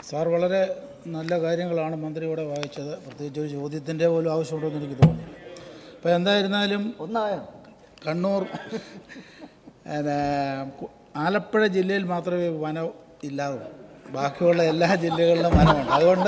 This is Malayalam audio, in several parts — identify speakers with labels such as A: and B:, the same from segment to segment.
A: സാർ വളരെ നല്ല കാര്യങ്ങളാണ് മന്ത്രി ഇവിടെ വായിച്ചത്. പ്രത്യേകിച്ച് ഒരു ചോദ്യത്തിൻ്റെ പോലും ആവശ്യമുണ്ടെന്ന് എനിക്ക് തോന്നുന്നില്ല. അപ്പോൾ എന്തായിരുന്നാലും കണ്ണൂർ ആലപ്പുഴ ജില്ലയിൽ മാത്രമേ വനം ഇല്ലാതുള്ളൂ, ബാക്കിയുള്ള എല്ലാ ജില്ലകളിലും വനമുണ്ട്. അതുകൊണ്ട്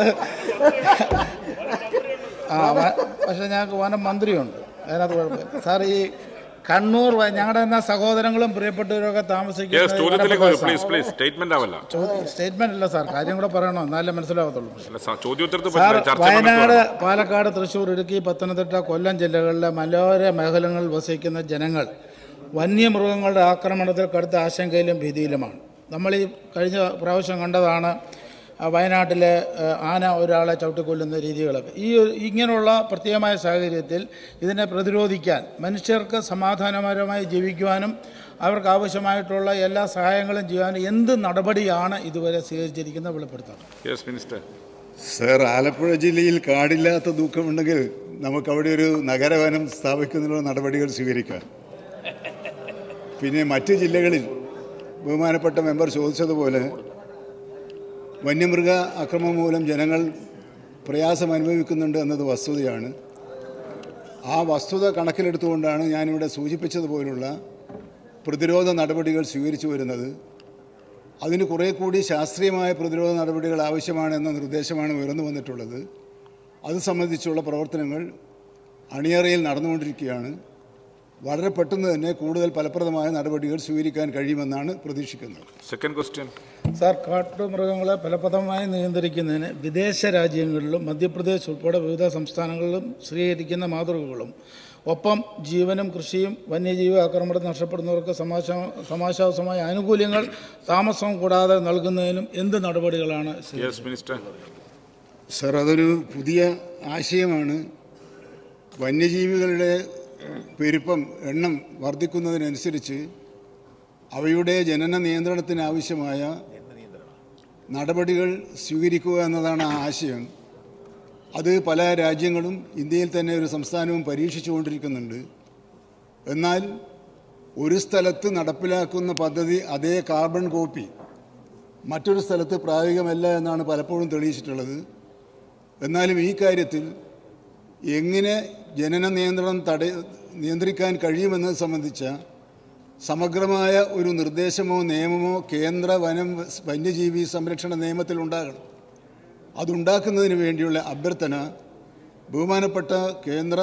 A: പക്ഷേ ഞങ്ങൾക്ക് വനം മന്ത്രിയുണ്ട്, അതിനകത്ത് കുഴപ്പമില്ല. സാർ ഈ കണ്ണൂർ ഞങ്ങളുടെ എന്നാ സഹോദരങ്ങളും പ്രിയപ്പെട്ടവരൊക്കെ താമസിക്കുന്ന സ്റ്റേറ്റ്മെന്റ് അല്ല സാർ, കാര്യം കൂടെ പറയണോ, എന്നാലേ മനസ്സിലാവത്തുള്ളൂ. വയനാട്, പാലക്കാട്, തൃശ്ശൂർ, ഇടുക്കി, പത്തനംതിട്ട, കൊല്ലം ജില്ലകളിലെ മലയോര മേഖലകളിൽ വസിക്കുന്ന ജനങ്ങൾ വന്യമൃഗങ്ങളുടെ ആക്രമണത്തിൽ കടുത്ത ആശങ്കയിലും ഭീതിയിലുമാണ്. നമ്മൾ ഈ കഴിഞ്ഞ പ്രാവശ്യം കണ്ടതാണ് വയനാട്ടിലെ ആന ഒരാളെ ചവിട്ടിക്കൊല്ലുന്ന രീതികളൊക്കെ. ഇങ്ങനെയുള്ള പ്രത്യേകമായ സാഹചര്യത്തിൽ ഇതിനെ പ്രതിരോധിക്കാൻ മനുഷ്യർക്ക് സമാധാനപരമായി ജീവിക്കുവാനും അവർക്ക് ആവശ്യമായിട്ടുള്ള എല്ലാ സഹായങ്ങളും ചെയ്യാനും എന്ത് നടപടിയാണ് ഇതുവരെ സ്വീകരിച്ചിരിക്കുന്നത് വെളിപ്പെടുത്തണം.
B: സർ, ആലപ്പുഴ ജില്ലയിൽ കാടില്ലാത്ത ദുഃഖമുണ്ടെങ്കിൽ നമുക്കവിടെ ഒരു നഗരവനം സ്ഥാപിക്കുന്നതിനുള്ള നടപടികൾ സ്വീകരിക്കാം. പിന്നെ മറ്റ് ജില്ലകളിൽ ബഹുമാനപ്പെട്ട മെമ്പർ ചോദിച്ചതുപോലെ വന്യമൃഗ ആക്രമണം മൂലം ജനങ്ങൾ പ്രയാസം അനുഭവിക്കുന്നുണ്ട് എന്നത് വസ്തുതയാണ്. ആ വസ്തുത കണക്കിലെടുത്തുകൊണ്ടാണ് ഞാനിവിടെ സൂചിപ്പിച്ചതുപോലുള്ള പ്രതിരോധ നടപടികൾ സ്വീകരിച്ചു വരുന്നത്. അതിന് കുറേ കൂടി ശാസ്ത്രീയമായ പ്രതിരോധ നടപടികൾ ആവശ്യമാണെന്ന നിർദ്ദേശമാണ് ഉയർന്നു വന്നിട്ടുള്ളത്. അത് സംബന്ധിച്ചുള്ള പ്രവർത്തനങ്ങൾ അണിയറയിൽ നടന്നുകൊണ്ടിരിക്കുകയാണ്. വളരെ പെട്ടെന്ന് തന്നെ കൂടുതൽ ഫലപ്രദമായ നടപടികൾ സ്വീകരിക്കാൻ കഴിയുമെന്നാണ് പ്രതീക്ഷിക്കുന്നത്.
C: സെക്കൻഡ് ക്വസ്റ്റ്യൻ
A: സാർ, കാട്ടുമൃഗങ്ങളെ ഫലപ്രദമായി നിയന്ത്രിക്കുന്നതിന് വിദേശ രാജ്യങ്ങളിലും മധ്യപ്രദേശ് ഉൾപ്പെടെ വിവിധ സംസ്ഥാനങ്ങളിലും സ്വീകരിക്കുന്ന മാതൃകകളും ഒപ്പം ജീവനും കൃഷിയും വന്യജീവി ആക്രമണത്തിൽ നഷ്ടപ്പെടുന്നവർക്ക് സമാശ്വാസമായ ആനുകൂല്യങ്ങൾ താമസം കൂടാതെ നൽകുന്നതിനും എന്ത് നടപടികളാണ്?
B: സർ, അതൊരു പുതിയ ആശയമാണ്. വന്യജീവികളുടെ പെരുപ്പം എണ്ണം വർദ്ധിക്കുന്നതിനനുസരിച്ച് അവയുടെ ജനന നിയന്ത്രണത്തിനാവശ്യമായ നടപടികൾ സ്വീകരിക്കുക എന്നതാണ് ആ ആശയം. അത് പല രാജ്യങ്ങളും ഇന്ത്യയിൽ തന്നെ ഒരു സംസ്ഥാനവും പരീക്ഷിച്ചുകൊണ്ടിരിക്കുന്നുണ്ട്. എന്നാൽ ഒരു സ്ഥലത്ത് നടപ്പിലാക്കുന്ന പദ്ധതി അതേ കാർബൺ കോപ്പി മറ്റൊരു സ്ഥലത്ത് പ്രായോഗികമല്ല എന്നാണ് പലപ്പോഴും തെളിയിച്ചിട്ടുള്ളത്. എന്നാലും ഈ കാര്യത്തിൽ എങ്ങനെ ജനന നിയന്ത്രണം നിയന്ത്രിക്കാൻ കഴിയുമെന്നത് സംബന്ധിച്ച സമഗ്രമായ ഒരു നിർദ്ദേശമോ നിയമമോ കേന്ദ്ര വന്യജീവി സംരക്ഷണ നിയമത്തിലുണ്ടാകണം. അതുണ്ടാക്കുന്നതിന് വേണ്ടിയുള്ള അഭ്യർത്ഥന ബഹുമാനപ്പെട്ട കേന്ദ്ര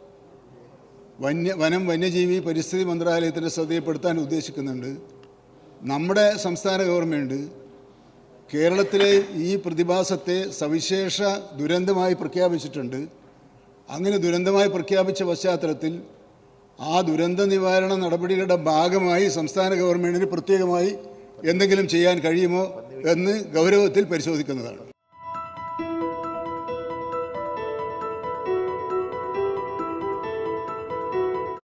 B: വന്യജീവി പരിസ്ഥിതി മന്ത്രാലയത്തിൻ്റെ ശ്രദ്ധയിൽപ്പെടുത്താൻ ഉദ്ദേശിക്കുന്നുണ്ട്. നമ്മുടെ സംസ്ഥാന ഗവൺമെൻറ് കേരളത്തിലെ ഈ പ്രതിഭാസത്തെ സവിശേഷ ദുരന്തമായി പ്രഖ്യാപിച്ചിട്ടുണ്ട്. അങ്ങനെ ദുരന്തമായി പ്രഖ്യാപിച്ച പശ്ചാത്തലത്തിൽ ആ ദുരന്ത നിവാരണ നടപടികളുടെ ഭാഗമായി സംസ്ഥാന ഗവൺമെൻറ്റിന് പ്രത്യേകമായി എന്തെങ്കിലും ചെയ്യാൻ കഴിയുമോ എന്ന് ഗൗരവത്തിൽ പരിശോധിക്കുന്നതാണ്.